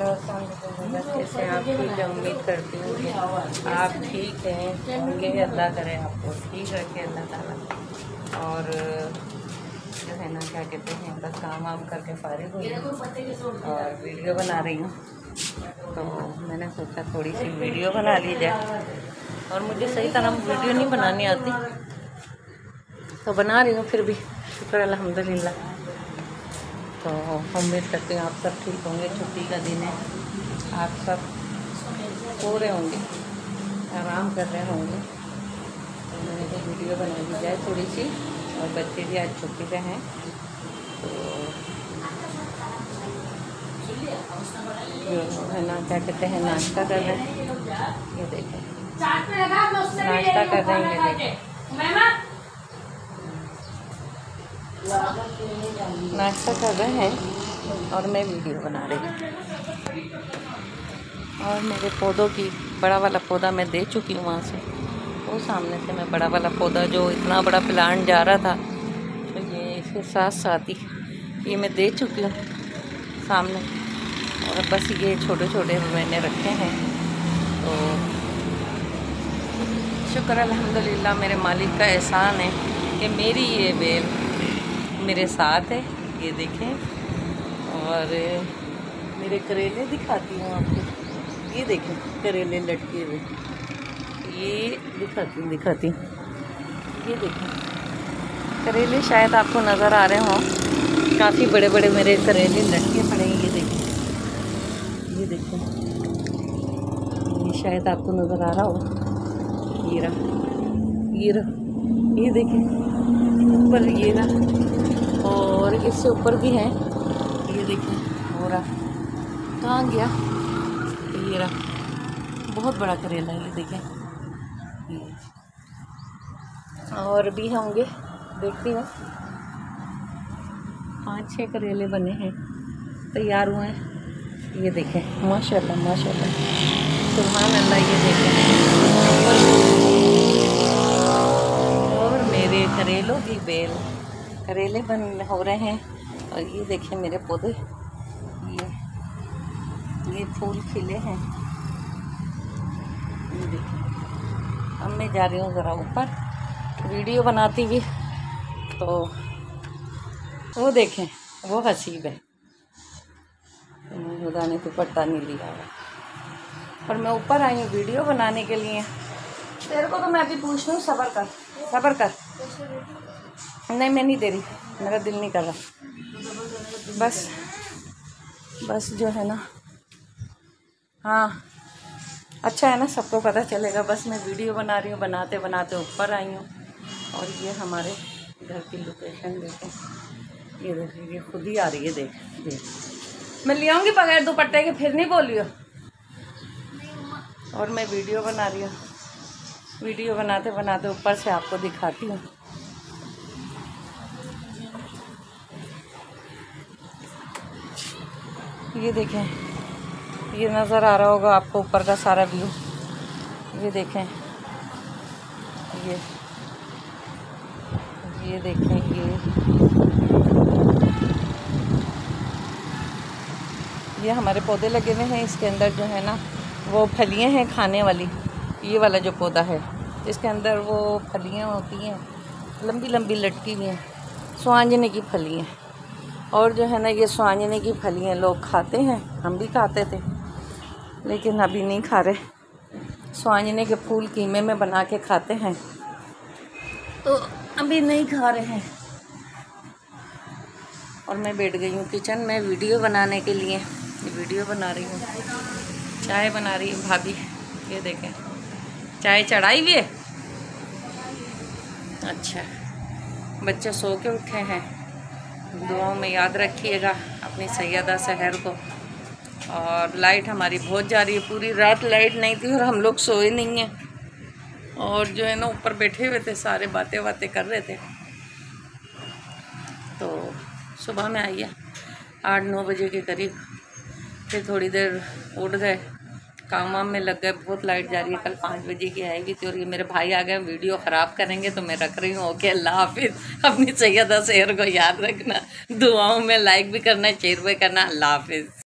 कैसे आप ठीक है, उम्मीद करती हूँ कि आप ठीक हैं होंगे। अल्लाह करे आपको ठीक रखे अल्लाह ताला। और जो है ना क्या कहते हैं, बस काम वाम करके फारिग हुई और वीडियो बना रही हूँ। तो मैंने सोचा थोड़ी सी वीडियो बना ली जाए। और मुझे सही तरह वीडियो नहीं बनानी आती, तो बना रही हूँ फिर भी शुक्र अल्हम्दुलिल्लाह। तो उम्मीद करती हूँ आप सब ठीक होंगे। छुट्टी का दिन है, आप सब सो रहे होंगे, आराम कर रहे होंगे। तो मैंने तो वीडियो बना दी जाए थोड़ी सी। और बच्चे भी आज छुट्टी पे हैं, तो जो है ना क्या कहते हैं, नाश्ता कर रहे हैं। ये देखें नाश्ता कर रहे हैं, ये देखें नाश्ता कर रहे हैं और मैं वीडियो बना रही हूँ। और मेरे पौधों की बड़ा वाला पौधा मैं दे चुकी हूँ वहाँ से। वो सामने से मैं बड़ा वाला पौधा जो इतना बड़ा प्लांट जा रहा था, तो ये इसके साथ साथ ही ये मैं दे चुकी हूँ सामने। और बस ये छोटे छोटे मैंने रखे हैं। तो शुक्र अल्हम्दुलिल्लाह मेरे मालिक का एहसान है कि मेरी ये बेल मेरे साथ है। ये देखें। और मेरे करेले दिखाती हूँ आपको। ये देखें करेले लटके हुए, ये दिखाती हूँ। ये देखें करेले शायद आपको नज़र आ रहे हों, काफ़ी बड़े बड़े मेरे करेले लटके पड़े हैं। ये देखें ये शायद आपको नज़र आ रहा हो। ये देखें ऊपर, ये रहा। और इससे ऊपर भी है, ये देखें हो रहा। कहाँ गया? ये रहा, बहुत बड़ा करेला है। ये देखें और भी होंगे, देखती हूँ। 5-6 करेले बने हैं, तैयार हुए हैं। ये देखें माशाल्लाह माशाल्लाह सुभान अल्लाह। ये देखें और मेरे करेलों की बेल, करेले बन हो रहे हैं। और ये देखें मेरे पौधे, ये फूल खिले हैं। ये देखें अब मैं जा रही हूँ ज़रा ऊपर वीडियो बनाती हुई। तो वो देखें वो हसीब है, खुदा ने दुपट्टा नहीं लिया है। और मैं ऊपर आई हूँ वीडियो बनाने के लिए। तेरे को तो मैं अभी पूछ रही हूँ, सब्र कर। नहीं मैं नहीं दे रही, मेरा दिल नहीं कर रहा। बस जो है ना, हाँ अच्छा है ना, सबको पता चलेगा। बस मैं वीडियो बना रही हूँ, बनाते बनाते ऊपर आई हूँ। और ये हमारे घर की लोकेशन देखें। ये देखिए ये खुद ही आ रही है। देख मैं ले आऊँगी बगैर दुपट्टे के, फिर नहीं बोलियो। और मैं वीडियो बना रही हूँ, वीडियो बनाते बनाते ऊपर से आपको दिखाती हूँ। ये देखें, ये नज़र आ रहा होगा आपको ऊपर का सारा व्यू। ये देखें ये देखें ये हमारे पौधे लगे हुए हैं। इसके अंदर जो है ना वो फलियां हैं खाने वाली। ये वाला जो पौधा है, इसके अंदर वो फलियां होती हैं, लंबी लंबी लटकी हुई हैं, स्वांजने की फलियां। और जो है ना ये स्वांजने की फलियां लोग खाते हैं, हम भी खाते थे, लेकिन अभी नहीं खा रहे। स्वांजने के फूल कीमे में बना के खाते हैं, तो अभी नहीं खा रहे हैं। और मैं बैठ गई हूँ किचन में वीडियो बनाने के लिए। वीडियो बना रही हूँ, चाय बना रही हूँ भाभी। ये देखें चाय चढ़ाई हुई है। अच्छा बच्चे सो के उठे हैं। दुआओं में याद रखिएगा अपनी सैयदा सहर को। और लाइट हमारी बहुत जा रही है, पूरी रात लाइट नहीं थी और हम लोग सोए नहीं हैं। और जो है ना ऊपर बैठे हुए थे, सारे बातें कर रहे थे। तो सुबह में आइए 8-9 बजे के करीब, फिर थोड़ी देर उठ गए, काम वाम में लग गए। बहुत लाइट जा रही है, कल 5 बजे की आएगी थी। और ये मेरे भाई आ गए वीडियो ख़राब करेंगे, तो मैं रख रही हूँ। ओके अल्लाह हाफिज़। अपनी सैयदा शेर को याद रखना, दुआओं में लाइक भी करना, शेयर भी करना। अल्लाह हाफिज़।